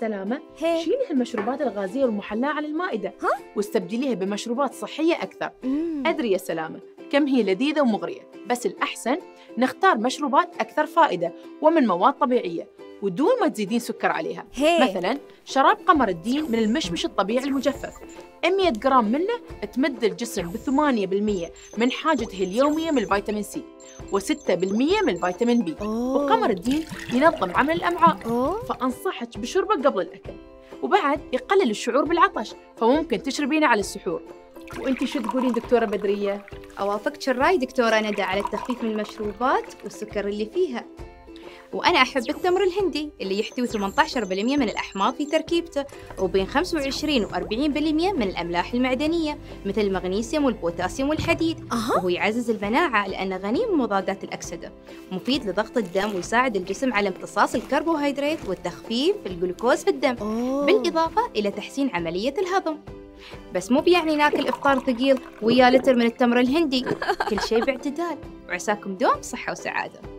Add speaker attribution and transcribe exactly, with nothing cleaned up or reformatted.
Speaker 1: سلامة،
Speaker 2: هي.
Speaker 1: شيلي المشروبات الغازية والمحلاة عن المائدة
Speaker 2: ها؟
Speaker 1: واستبدليها بمشروبات صحية أكثر.
Speaker 2: مم.
Speaker 1: أدري يا سلامة كم هي لذيذة ومغرية، بس الأحسن نختار مشروبات أكثر فائدة ومن مواد طبيعية ودون ما تزيدين سكر عليها.
Speaker 2: هي.
Speaker 1: مثلاً شراب قمر الدين من المشمش الطبيعي المجفف، مية جرام منه تمد الجسم بثمانية بالمية من حاجته اليومية من الفيتامين سي وستة بالمية من الفيتامين بي.
Speaker 2: أوه.
Speaker 1: وقمر الدين ينظم عمل الأمعاء،
Speaker 2: أوه.
Speaker 1: فأنصحك بشربه قبل الأكل، وبعد يقلل الشعور بالعطش، فممكن تشربينه على السحور. وانتي شو تقولين دكتورة بدرية؟
Speaker 3: أوافقك الرأي دكتورة ندى على التخفيف من المشروبات والسكر اللي فيها. وأنا أحب التمر الهندي اللي يحتوي ثمانية عشر بالمية من الأحماض في تركيبته، وبين خمسة وعشرين وأربعين بالمية من الأملاح المعدنية مثل المغنيسيوم والبوتاسيوم والحديد.
Speaker 2: أها.
Speaker 3: وهو يعزز المناعة لأنه غني بمضادات الأكسدة، مفيد لضغط الدم ويساعد الجسم على امتصاص الكربوهيدرات والتخفيف الجلوكوز في الدم.
Speaker 2: أوه.
Speaker 3: بالإضافة إلى تحسين عملية الهضم. بس مو بيعني ناكل إفطار ثقيل ويا لتر من التمر الهندي، كل شيء باعتدال، وعساكم دوم صحة وسعادة.